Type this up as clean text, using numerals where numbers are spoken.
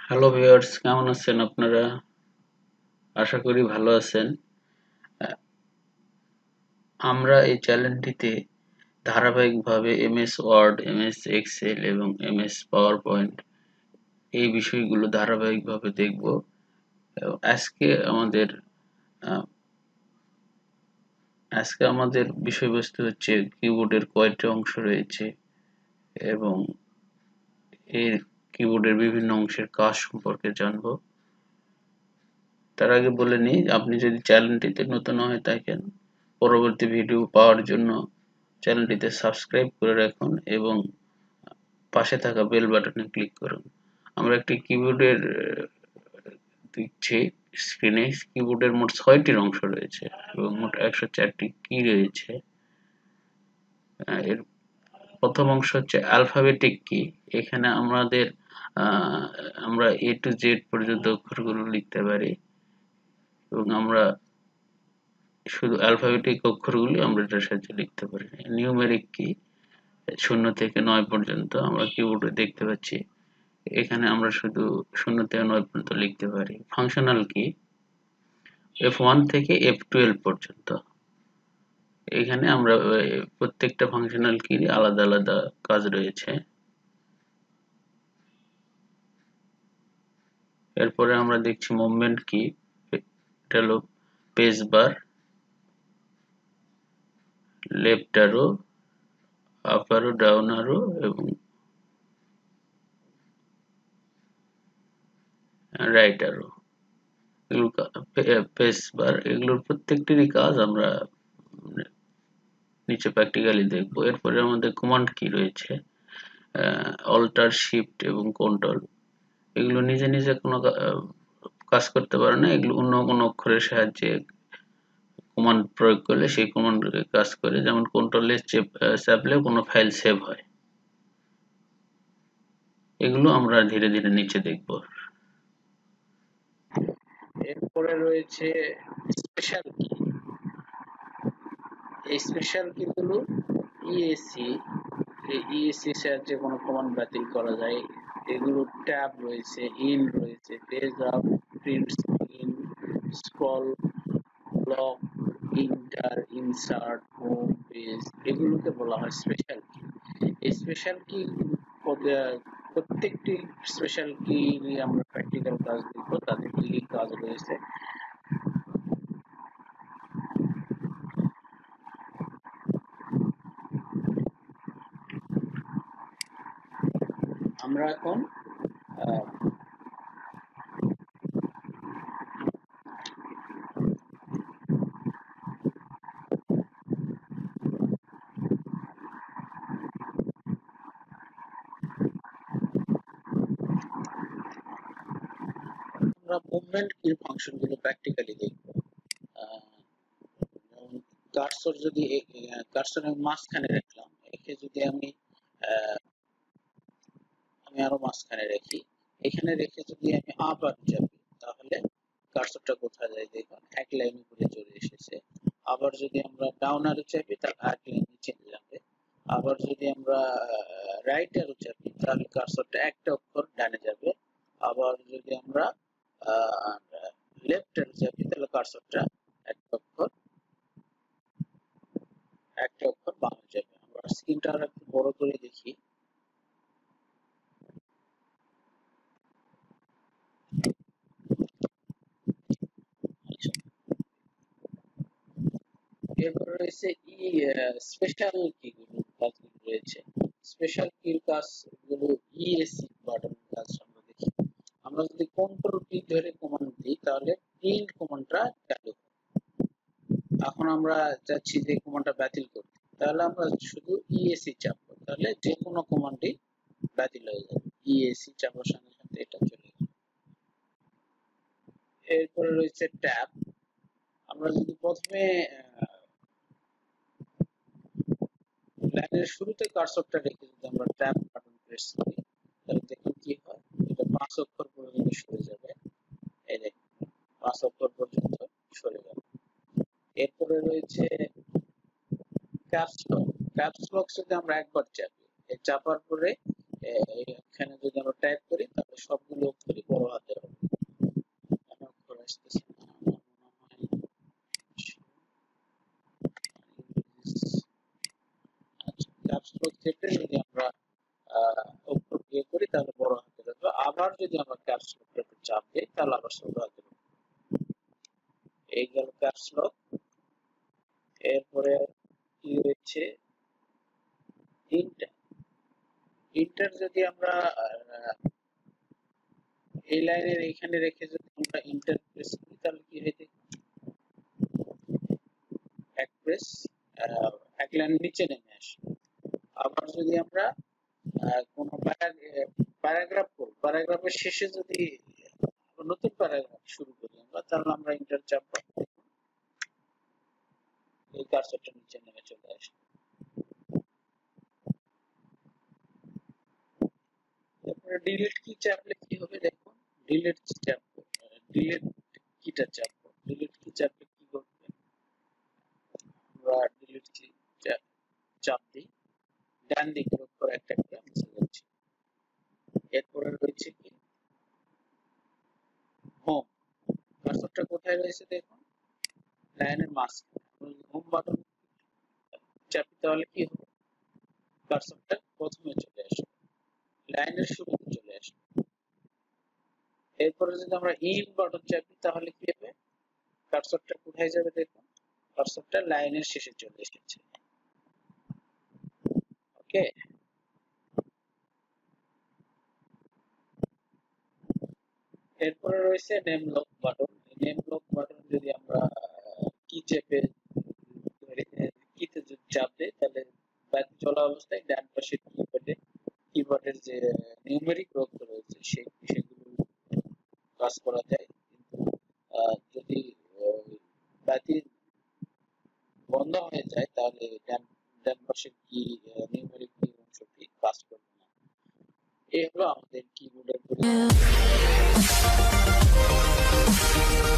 Hello viewers, কেমন আছেন আপনারা? আশা করি ভালো আছেন। আহ, আমরা এই চ্যানেলটিতে ধারাবাহিকভাবে এমএস ওয়ার্ড, এমএস এক্সেল এবং এমএস পাওয়ার পয়েন্ট এই বিষয়গুলো ধারাবাহিকভাবে দেখব। আজকে আমাদের আহ, আজকে আমাদের বিষয়বস্তু হচ্ছে কিবোর্ডের কয়টি অংশ রয়েছে এবং এর কিবোর্ডের বিভিন্ন অংশের কাজ সম্পর্কে জানবো। তার আগে বলে নিই, আপনি যদি চ্যানেলটিতে নতুন হয়ে থাকেন, পরবর্তী ভিডিও পাওয়ার জন্য চ্যানেলটিতে সাবস্ক্রাইব করে রাখুন এবং পাশে থাকা বেল বাটনে ক্লিক করুন। আমরা একটি কিবোর্ডের দিচ্ছি স্ক্রিনে। কিবোর্ডের মোট ৬টি অংশ রয়েছে এবং মোট ১০৪টি কি রয়েছে। এর প্রথম অংশ হচ্ছে অ্যালফাবেটিক কি। এখানে আমরা এ টু জেড পর্যন্ত অক্ষরগুলো লিখতে পারি এবং আমরা শুধু অ্যালফাবেটিক অক্ষরগুলি আমরা এটার সাহায্যে লিখতে পারি। নিউমেরিক কি ০ থেকে ৯ পর্যন্ত আমরা কিবোর্ডে দেখতে পাচ্ছি। এখানে আমরা শুধু ০ থেকে ৯ পর্যন্ত লিখতে পারি। ফাংশনাল কি F1 থেকে F12 পর্যন্ত। এখানে আমরা প্রত্যেকটা ফাংশনাল কির আলাদা আলাদা কাজ রয়েছে। এরপরে আমরা দেখছি মুভমেন্ট কি। এটা হলো page bar, left arrow, up arrow, down arrow এবং রাইট অ্যারো। পেজ বার, এগুলোর প্রত্যেকটিরই কাজ আমরা নিচে প্র্যাকটিক্যালি দেখব। এরপরে আমাদের কমান্ড কি রয়েছে, অল্টার, শিফট এবং কন্ট্রোল। এগুলো নিজে নিজে কোনো কাজ করতে পারে না, এগুলো অন্য কোনো অক্ষরের সাহায্যে কমান্ড প্রয়োগ করলে সেই কমান্ড কাজ করে। যেমন কন্ট্রোলে চাপলে কোনো ফাইল সেভ হয়। এগুলো আমরা ধীরে ধীরে নিচে দেখব। এরপরে রয়েছে স্পেশাল কি। এই স্পেশাল কি গুলো ইএসি, ইএসি সাহায্যে কোনো কমান্ড বাতিল করা যায়। এগুলো ট্যাব রয়েছে, ইন রয়েছে, page up, print screen, scroll, block, enter, insert, home page, এগুলোকে বলা হয় স্পেশাল কি। এই স্পেশাল কি প্রত্যেকটি স্পেশাল কি নিয়ে আমরা প্র্যাকটিক্যাল কাজ দেখব, তাদের কি কি কাজ রয়েছে। আমরা এখন মুভমেন্ট কির ফাংশনগুলো প্র্যাকটিক্যালি দেখব। কার্সর যদি কার্সরের মাঝখানে রাখলাম, একে যদি আমি আরো মাঝখানে রাখি, এখানে রেখে যদি আমি আবার চাপি, তাহলে কার্সরটা কোথায় যায় দেখুন, এক লাইন উপরে চলে এসেছে। আবার যদি আমরা ডাউন অ্যারো চাপি, তাহলে এক লাইন নিচে যাবে। আবার যদি আমরা রাইট অ্যারো চাপি, তাহলে কার্সরটা একটা অক্ষর ডানে যাবে। আবার যদি আমরা লেফট অ্যারো চাপি, তাহলে কার্সরটা একটা অক্ষর বামে যাবে। আমরা স্ক্রিনটা আর একটু বড় করে দেখি। এরপর রয়েছে স্পেশাল কি কাজগুলো রয়েছে। স্পেশাল কির কাজগুলো ইএসসি বাটন কাজ আমরা দেখি। আমরা যদি কন্ট্রোল কি ধরে কমান্ড দিই, তাহলে প্রিন্ট কমান্ডটা চালু হয়। এখন আমরা চাচ্ছি যে কমান্ডটা বাতিল করতে, তাহলে আমরা শুধু ইএসসি চাপবো, তাহলে যে কোনো কমান্ডই বাতিল হয়ে যাবে। ইএসসি চাপার সঙ্গে সঙ্গে এটা চলে যাবে। এরপরে রয়েছে ট্যাব। আমরা যদি প্রথমে লাইনের শুরুতে কার্সরটা রেখে যদি আমরা ট্যাব বাটন প্রেস করি, তাহলে দেখুন কি হয়, এটা 5 অক্ষর পর্যন্ত সরে যাবে। এই দেখুন 5 অক্ষর পর্যন্ত সরে যাবে। এরপরে রয়েছে ক্যাপস লক। ক্যাপস লক যদি আমরা একবার চাপি, এই চাপার পরে এখানে যদি আমরা টাইপ করি, তাহলে সবগুলো অক্ষরই বড় আবার যদি আমরা ক্যাপস লকটাতে চাপ দিই তাহলে আবার শুরু হয়ে যাবে। এই গেল ক্যাপস লক। এরপরে কি রয়েছে ইন্টার। ইন্টার যদি আমরা এই লাইনের এইখানে রেখে যদি আমরা ইন্টার প্রেস করি তাহলে কি হয় দেখুন, এক প্রেস এক লাইন নিচে নেমে আসে। আবার যদি আমরা কোনো প্যারাগ্রাফ করব, প্যারাগ্রাফের শেষে যদি নতুন প্যারাগ্রাফ শুরু করি আমরা, তাহলে আমরা ইন্টার চাপ এই কার্সরটা নিচে নেমে চলে আসে। তারপরে ডিলিট কি চাপলে কি হবে দেখুন, ডিলিট চাপ, ডিলিট কিটা চাপ, ডিলিট কি চাপলে কি করবে, আমরা ডিলিট কি চাপ দিই, ডান দিকের উপর একটা করে মুছে যাচ্ছে। এরপরে রয়েছে কি হোম, কার্সরটা কোথায় রয়েছে দেখুন, লাইনের মাঝখানে। হোম বাটন চাপি তাহলে কি হবে, কার্সরটা প্রথমে চলে আসবে, লাইনের শুরুতে চলে আসবে। এরপরে যদি আমরা ইন বাটন চাপি তাহলে কি হবে, কার্সরটা কোথায় যাবে দেখুন, কার্সরটা লাইনের শেষে চলে এসেছে। ওকে, এরপরে রয়েছে num lock button. Num lock button যদি আমরা কি চেপে কিতে যদি চাপ দেই তাহলে বাতি চলা অবস্থায় ডান পাশে কিবোর্ডের যে নিউমেরিক রোধ রয়েছে সেগুলো কাজ করা যায়, কিন্তু যদি বাতি বন্ধ হয়ে যায় তাহলে ডান পাশের কি নিউমেরিক কি অংশটি কাজ করবে না। এই হলো আমাদের কিবোর্ডের